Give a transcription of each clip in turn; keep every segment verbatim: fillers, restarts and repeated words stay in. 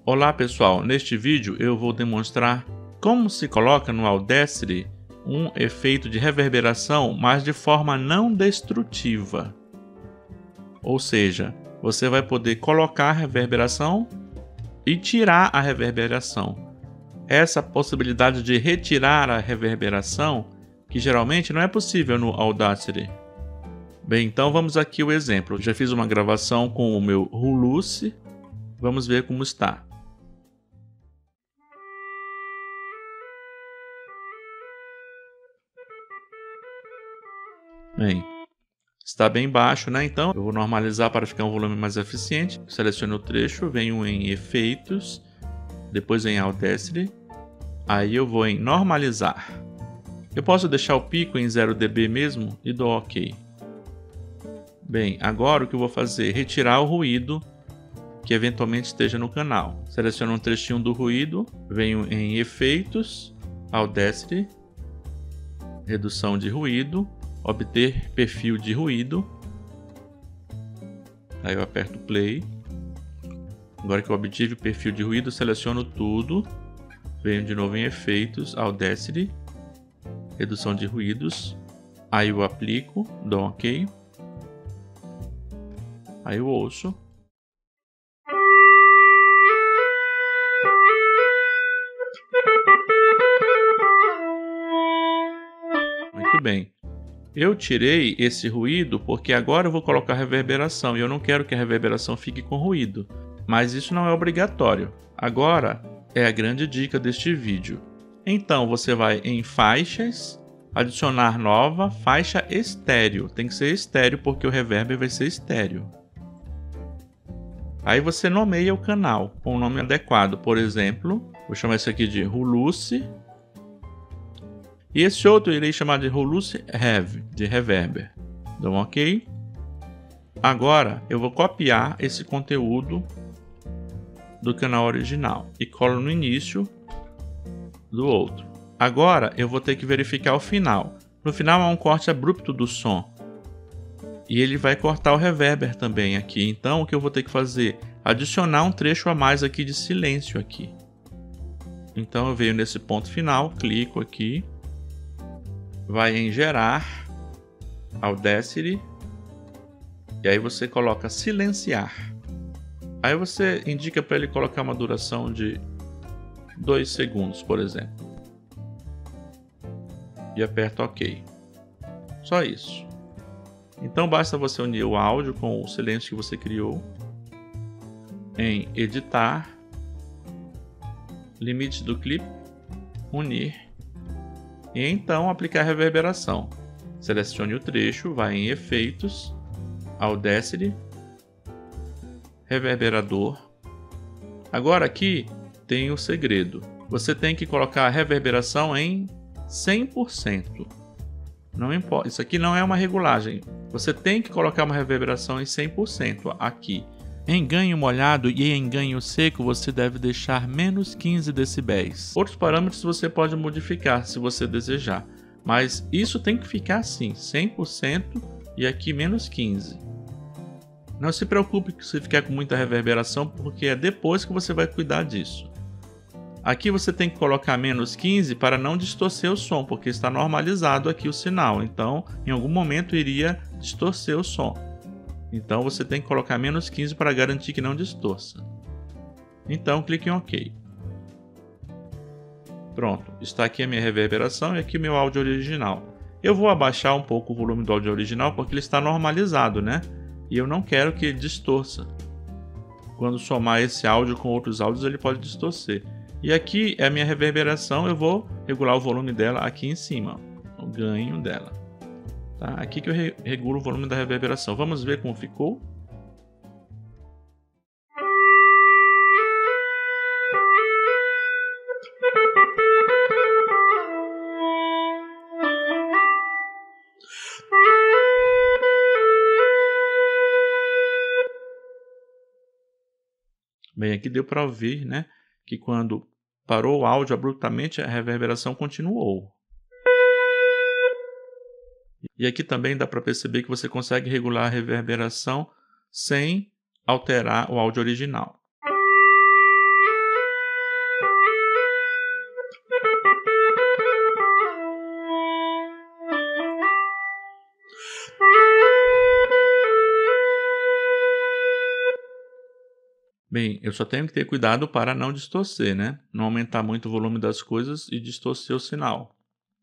Olá pessoal, neste vídeo eu vou demonstrar como se coloca no Audacity um efeito de reverberação, mas de forma não destrutiva. Ou seja, você vai poder colocar a reverberação e tirar a reverberação. Essa possibilidade de retirar a reverberação, que geralmente não é possível no Audacity. Bem, então vamos aqui o exemplo. Já fiz uma gravação com o meu Huluce. Vamos ver como está. Bem, está bem baixo, né? Então eu vou normalizar para ficar um volume mais eficiente. Seleciono o trecho, venho em Efeitos, depois em Audacity. Aí eu vou em Normalizar. Eu posso deixar o pico em zero decibéis mesmo e dou OK. Bem, agora o que eu vou fazer? Retirar o ruído que eventualmente esteja no canal. Seleciono um trechinho do ruído, venho em Efeitos, Audacity, Redução de ruído, obter perfil de ruído. Aí eu aperto Play. Agora que eu obtive o perfil de ruído, seleciono tudo, venho de novo em Efeitos, Audacity, Redução de ruídos. Aí eu aplico, dou OK. Aí eu ouço. Muito bem. Eu tirei esse ruído porque agora eu vou colocar reverberação e eu não quero que a reverberação fique com ruído. Mas isso não é obrigatório. Agora é a grande dica deste vídeo. Então você vai em Faixas, adicionar nova, faixa estéreo. Tem que ser estéreo porque o reverb vai ser estéreo. Aí você nomeia o canal com o nome adequado. Por exemplo, vou chamar isso aqui de Huluce. E esse outro eu irei chamar de Huluce Rev, de Reverber. Dou um OK. Agora eu vou copiar esse conteúdo do canal original e colo no início do outro. Agora eu vou ter que verificar o final. No final há um corte abrupto do som. E ele vai cortar o reverber também aqui. Então o que eu vou ter que fazer? Adicionar um trecho a mais aqui de silêncio aqui. Então eu venho nesse ponto final, clico aqui. Vai em Gerar, Audacity. E aí você coloca Silenciar. Aí você indica para ele colocar uma duração de dois segundos, por exemplo. E aperta OK. Só isso. Então basta você unir o áudio com o silêncio que você criou. Em Editar, Limite do clipe, Unir. E então aplicar reverberação. Selecione o trecho, vai em Efeitos, Audacity, Reverberador. Agora aqui tem o segredo. Você tem que colocar a reverberação em cem por cento. Não importa, isso aqui não é uma regulagem. Você tem que colocar uma reverberação em cem por cento aqui. Em ganho molhado e em ganho seco você deve deixar menos quinze decibéis. Outros parâmetros você pode modificar se você desejar. Mas isso tem que ficar assim, cem por cento e aqui menos quinze. Não se preocupe se ficar com muita reverberação, porque é depois que você vai cuidar disso. Aqui você tem que colocar menos quinze para não distorcer o som, porque está normalizado aqui o sinal. Então, em algum momento iria distorcer o som. Então, você tem que colocar menos quinze para garantir que não distorça. Então, clique em OK. Pronto, está aqui a minha reverberação e aqui o meu áudio original. Eu vou abaixar um pouco o volume do áudio original porque ele está normalizado, né? E eu não quero que ele distorça. Quando somar esse áudio com outros áudios, ele pode distorcer. E aqui é a minha reverberação, eu vou regular o volume dela aqui em cima, o ganho dela. Tá? Aqui que eu re regulo o volume da reverberação. Vamos ver como ficou. Bem, aqui deu para ouvir, né, que quando parou o áudio abruptamente, a reverberação continuou. E aqui também dá para perceber que você consegue regular a reverberação sem alterar o áudio original. Bem, eu só tenho que ter cuidado para não distorcer, né? Não aumentar muito o volume das coisas e distorcer o sinal.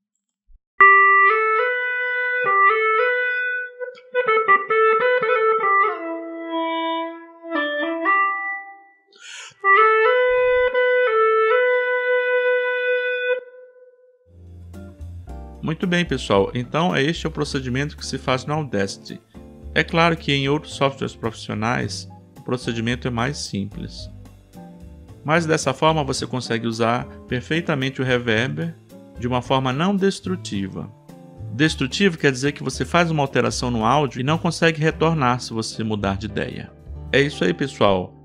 Muito bem, pessoal. Então, este é o procedimento que se faz no Audacity. É claro que em outros softwares profissionais, o procedimento é mais simples. Mas dessa forma você consegue usar perfeitamente o Reverb de uma forma não destrutiva. Destrutivo quer dizer que você faz uma alteração no áudio e não consegue retornar se você mudar de ideia. É isso aí, pessoal.